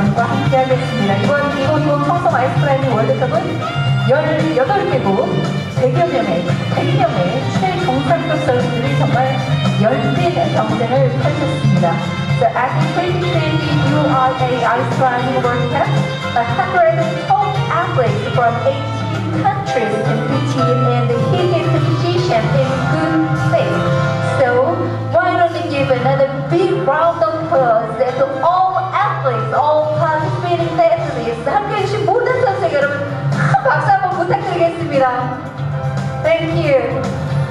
여러분과 함께 하겠습니다. 이번 2020 청송 아이스클라이밍 월드컵은 18개국 100명의 최정상급 선수들이 정말 열띤 경쟁을 펼쳤습니다. So at the 2020 UIA Ice Climbing World Cup, 100 top athletes from 18 countries competed in the heated competition in good faith. So why don't we give another big round of applause to all athletes, all participating athletes. 함께해 주신 모든 선수에게 여러분 큰 박수 한번 부탁드리겠습니다. Thank you.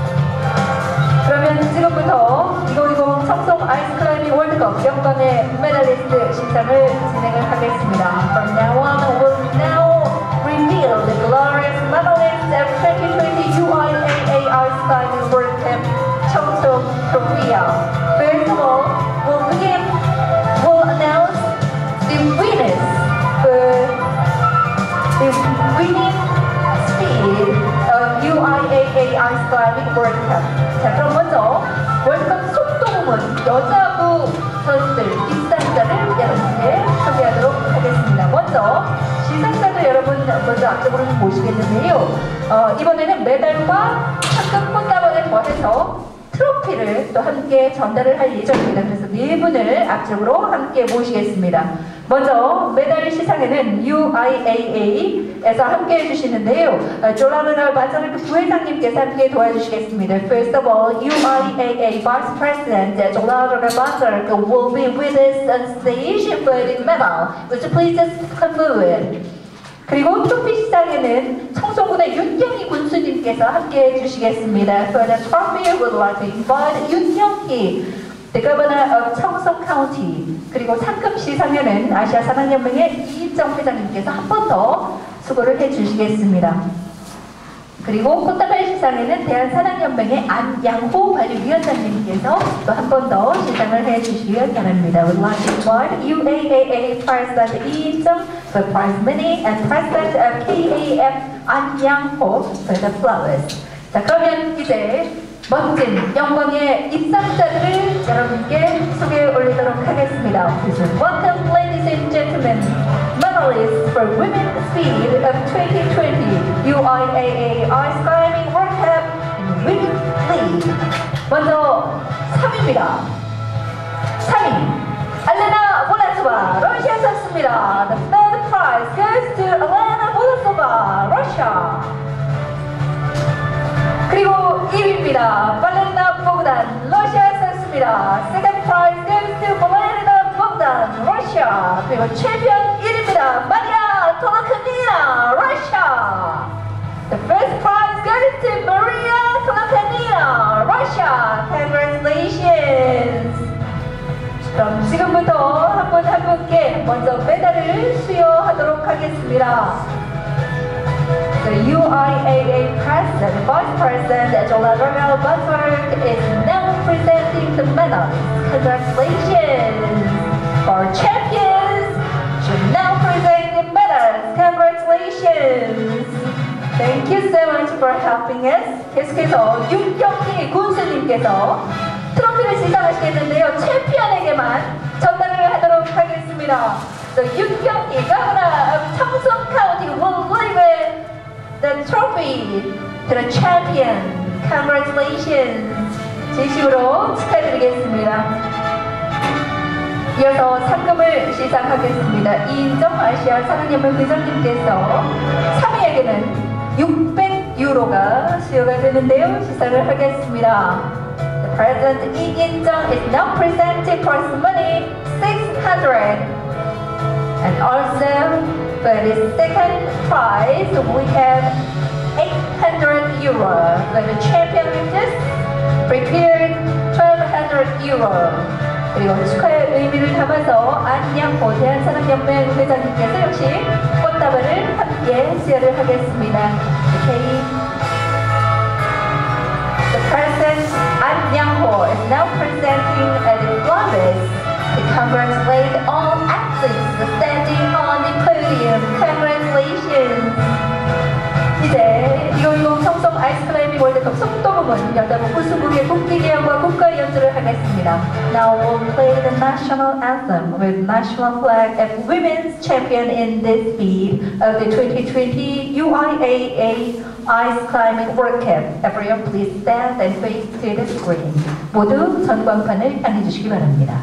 그러면 지금부터 2020 청송 아이스클라이밍 월드컵 영광의 메달리스트 시상을 진행을 하겠습니다. From now on, we'll now reveal the glorious medalists of 2020 UIAA Ice Climbing World Cup 청송 Korea. First of all, we'll announce the winners for the winning speed of UIAA Ice Climbing World Cup. 자, 그럼 먼저 월드컵 속도 부문 여자부 선수들 입상자를 여러분께 소개하도록 하겠습니다. 먼저 시상자들 여러분 먼저 앞쪽으로 모시겠는데요. 이번에는 메달과 상금 꽃다발을 더해서 트로피를 또 함께 전달을 할 예정입니다. 그래서 네 분을 앞쪽으로 함께 모시겠습니다. 먼저 메달 시상에는 UIAA에서 함께 해주시는데요. 졸라르나 마저르크 부회장님께서 함께 도와주시겠습니다. First of all, UIAA Vice President 졸라르나 마저르크 will be with us on stage for the medal. Would you please just come forward? 그리고 트로피 시상에는 청송군의 윤경희 군수님께서 함께 해주시겠습니다. For the trophy, we would like to invite 윤경희, the governor of 청송 County. 그리고 상금 시상에는 아시아 산악연맹의 이인정 회장님께서 한 번 더 수고를 해주시겠습니다. 그리고 꽃다발 시상에는 대한산악연맹의 안양호 관리위원장님께서 또 한 번 더 시상을 해주시길 바랍니다. We'd like to invite UAAA President 이인정 for prize money and President of KAF 안양호 for the flowers. 자, 그러면 이제 멋진 영광의 입상자들을 여러분께 소개해 올리도록 하겠습니다. Welcome, ladies and gentlemen, medalists for women's speed of 2020 UIAA Ice Climbing World Cup in Women League. 먼저 3위입니다. 3위 알레나 볼라소바, 러시아 선수입니다. The third prize goes to Alena Bolasova, Russia. 그리고 2위입니다. 발레리나 보그단, 러시아 선수입니다. Second prize goes to 발레리나 보그단, Russia. 그리고 챔피언 1위입니다. 마리아 토라카니나, Russia. The first prize goes to Maria Torakanina, Russia. Congratulations. 그럼 지금부터 한 분 한 분께 먼저 메달을 수여하도록 하겠습니다. The UIAA President, Vice President Jolana Buzzard is now presenting the medal. Congratulations! Our champions should now present the medals. Congratulations! Thank you so much for helping us. 계속해서 윤경희 군수님께서 트로피를 시상하시겠는데요. 챔피언에게만 전달을 하도록 하겠습니다. So 윤경희, Governor of 청송 County will deliver the trophy to the champion. Congratulations. 진심으로 축하드리겠습니다. 이어서 상금을 시상하겠습니다. 이인정 아시아 산악연맹 회장님께서 3위에게는 600유로가 수여가 되는데요. 시상을 하겠습니다. The President 이인정 is now presenting prize money 600. And also for the second prize, we have 800 euro. For the champion with this, prepared 1200 euro. 그리고 축하의 의미를 담아서 안양호 대한산악연맹 회장님께서 역시 꽃다발을 함께 수여를 하겠습니다. Okay. The President 안양호 is now presenting the flowers to congratulate all athletes standing on the podium. Congratulations. 이제 2020 청송 아이스클라이밍 월드 월드컵 속도 부문 여자부 우수부의 국기계연과 국가 연주를 하겠습니다. Now we'll play the national anthem with national flag and women's champion in this speed of the 2020 UIAA Ice Climbing World Cup. Everyone please stand and face to the screen. 모두 전광판을 향해 주시기 바랍니다.